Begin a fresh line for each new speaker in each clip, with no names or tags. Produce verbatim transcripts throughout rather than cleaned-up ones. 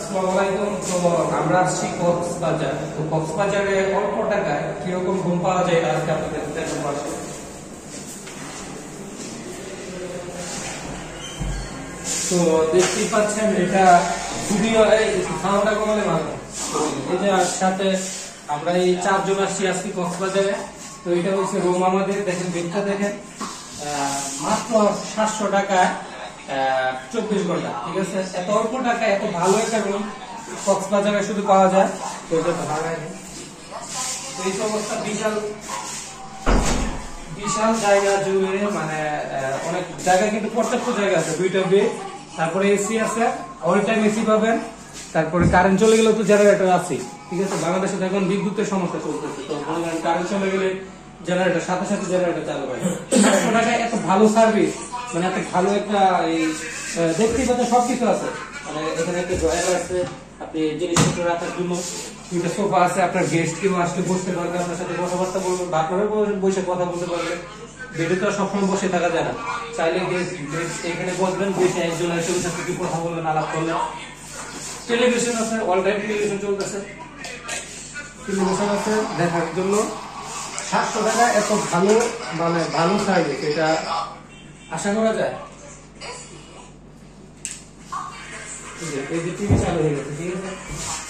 আসসালামু আলাইকুম। তো আমরা আসছি কক্সবাজার। তো কক্সবাজারে অল্প টাকায় কিরকম রুম পাওয়া যায় এটা আজকে আপনাদের দেখাবো। তো দেখতেই পাচ্ছেন এটা খুবই সাউন্ডটা কমালে ভালো। এই যে সাথে আমরা এই চারজন আসছি আজকে কক্সবাজারে। তো এটা হচ্ছে রুম আমাদের, দেখেন বেডটা দেখেন মাত্র সাতশো টাকায় চব্বিশ ঘন্টা। ঠিক আছে, এত অল্প টাকায় এত ভালো একটা রুম কক্সবাজারে শুধু পাওয়া যায়। তো এটা ভাড়ায় নেই। তো এই অবস্থা বিশাল বিশাল জায়গা জুড়ে, মানে অনেক জায়গা, কিন্তু পর্যাপ্ত জায়গা আছে। দুইটা বেড, তারপরে এসি আছে, অল টাইম এসি পাবেন। তারপরে কারেন্ট চলে গেলে তো জেনারেটর আছে। ঠিক আছে, বাংলাদেশে এখন বিদ্যুতের সমস্যা চলতেছে। তো কারেন্ট চলে গেলে জেনারেটর সাথে সাথে জেনারেটর চালু হয়। সাতশো টাকায় এত ভালো সার্ভিস, মানে এত ভালো একটা এই দেখতেই পাচ্ছেন সবকিছু আছে। মানে এখানে একটা ড্রয়ার আছে, আপনি জিনিসপত্র রাখার জন্য দুইটা সোফা আছে। আপনার গেস্ট কেউ আসলে বসতে পারবে, আপনার সাথে কথাবার্তা বলবে, আপনারাও বসে কথা বলতে পারবে। বেডে তো সবসময় বসে থাকা যায় না, চাইলে গেস্ট এখানে বসবেন, বসে একজন একজনের সাথে কি কথা বলবেন, আলাপ করলেন। টেলিভিশন আছে, অল টাইম টেলিভিশন চলতেছে, টেলিভিশন আছে দেখার জন্য। সাতশো টাকা এত ভালো, মানে ভালো সার্ভিস, এটা আশা করা যায়। এই যে টিভি চালু হয়ে গেছে, ঠিক আছে,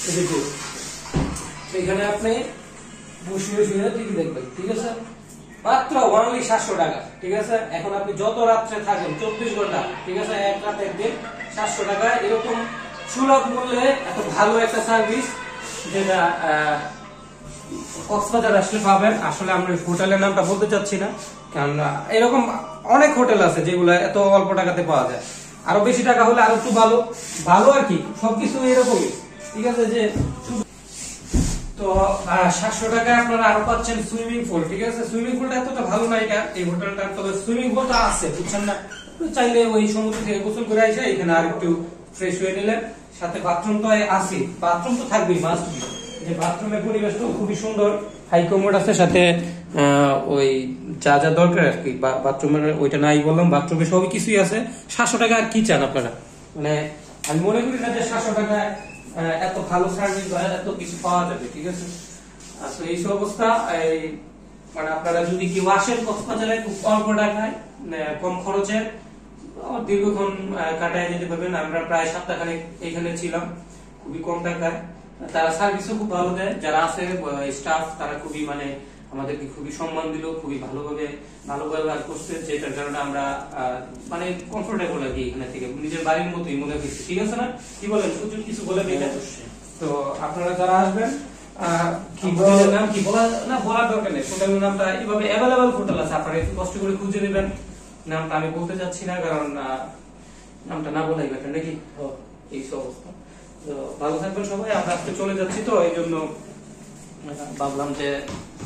এখানে আপনি বসে বসে টিভি দেখবেন। ঠিক আছে, মাত্র ওনলি সাতশো টাকা। ঠিক আছে, এখন আপনি যত রাত্রে থাকেন চব্বিশ ঘন্টা, ঠিক আছে, এক রাত একদিন সাতশো টাকা, এরকম সুলভ মূল্যে এত ভালো একটা সার্ভিস যেটা কক্সবাজার আসলে পাবেন। আসলে আমরা হোটেলের নামটা বলতে চাচ্ছি না, কারণ এরকম অনেক হোটেল আছে যেগুলো এত অল্প টাকাতে পাওয়া যায়। আরো বেশি টাকা হলে আরো একটু ভালো ভালো আর কি, সবকিছু এরকমই। ঠিক আছে, যে তো সাতশো টাকায় আপনারা আরো পাচ্ছেন সুইমিং পুল। ঠিক আছে, সুইমিং পুলটা এতটা ভালো না এটা এই হোটেলটা, তবে সুইমিং পুলটা আছে, বুঝছেন না, চাইলে ওই সমুদ্র থেকে গোসল করে আসে এখানে আর একটু ফ্রেশ হয়ে নিলেন। সাথে বাথরুম তো আছে, বাথরুম তো থাকবেই, মাস্ট বি। যে বাথরুমের পরিবেশটা খুবই সুন্দর, হাই কমোড আছে, সাথে ওই যা যা দরকার আর কি বাথরুমের, ওইটা নাই বললাম, বাথরুমে সবই কিছুই আছে। সাতশো টাকা আর কি চান আপনারা? মানে আমি মনে করি না যে সাতশো টাকায় এত ভালো সার্ভিস বা এত কিছু পাওয়া যাবে। ঠিক আছে, তো এই অবস্থা। মানে আপনারা যদি কেউ আসেন কক্সবাজারে খুব অল্প টাকায় কম খরচে দীর্ঘক্ষণ কাটায় যেতে পারবেন। আমরা প্রায় সপ্তাহখানেক এখানে ছিলাম, খুবই কম টাকায়। তারা সার্ভিসও খুব ভালো দেয়, যারা আছে স্টাফ তারা খুবই, মানে আমাদেরকে খুবই সম্মান দিল, খুবই ভালোভাবে ভালো ব্যবহার করছে, যেটার কারণে আমরা মানে কমফোর্টেবল আর কি, এখানে থেকে নিজের বাড়ির মতোই মনে হচ্ছে। ঠিক আছে না, কি বলেন? প্রচুর কিছু বলে এটা। তো আপনারা যারা আসবেন, কি হোটেলের নাম কি বলা না, বলার দরকার নেই, হোটেলের নামটা এইভাবে অ্যাভেলেবল হোটেল আছে, আপনারা একটু কষ্ট করে খুঁজে নেবেন। নামটা আমি বলতে চাচ্ছি না, কারণ নামটা না বলাই বেটার নাকি। এই অবস্থা। তো ভালো থাকবেন সবাই, আমরা আজকে চলে যাচ্ছি, তো এই জন্য ভাবলাম যে